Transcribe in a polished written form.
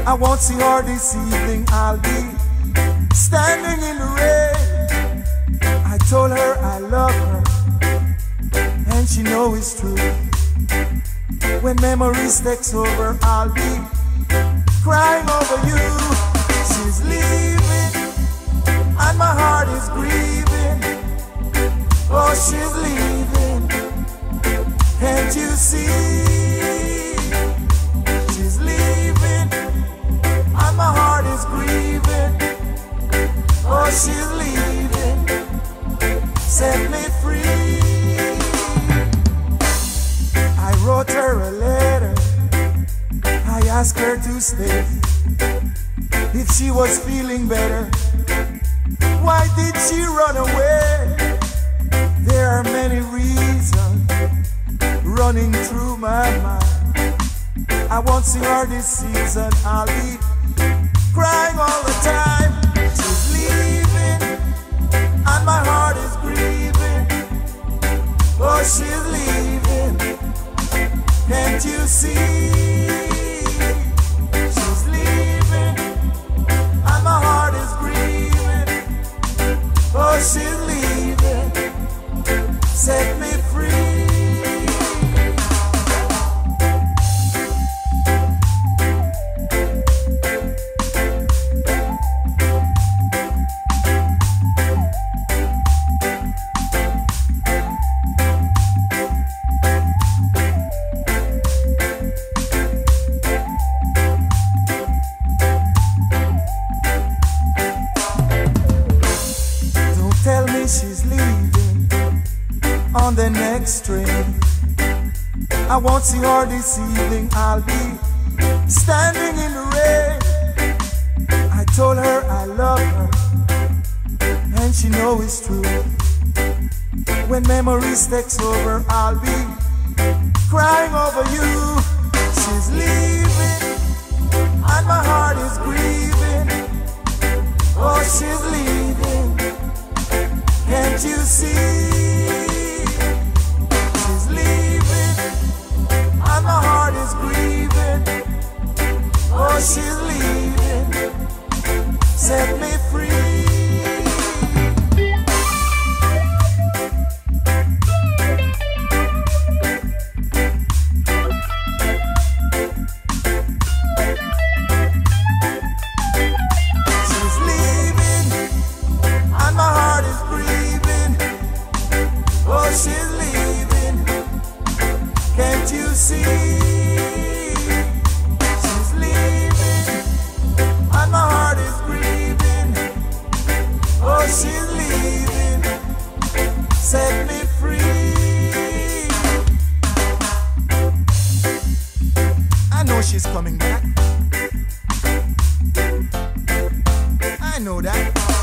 I won't see her this evening, I'll be standing in the rain. I told her I love her, and she knows it's true. When memories takes over, I'll be crying over you. She's leaving, and my heart is grieving. Oh, she's leaving, can't you see? She's leaving, and my heart is grieving. Oh, she's leaving, set me free. I wrote her a letter, I asked her to stay. If she was feeling better, why did she run away? There are many reasons running through my mind. I won't see her this season, I'll be crying all the time. She's leaving, and my heart is grieving. Oh, she's leaving, can't you see? She's leaving, and my heart is grieving. Oh, she's leaving, set me free. Tell me she's leaving on the next train. I won't see her this evening, I'll be standing in the rain. I told her I love her, and she knows it's true. When memories takes over, I'll be crying over you. She's leaving, and my heart is grieving. Oh, she's leaving, can't you see? She's leaving, and my heart is grieving. Oh, she's leaving, set me free. She's leaving, and my heart is grieving. Oh, she's leaving, can't you see? She's leaving, and my heart is grieving. Oh, she's leaving, set me free. I know she's coming back, I know that.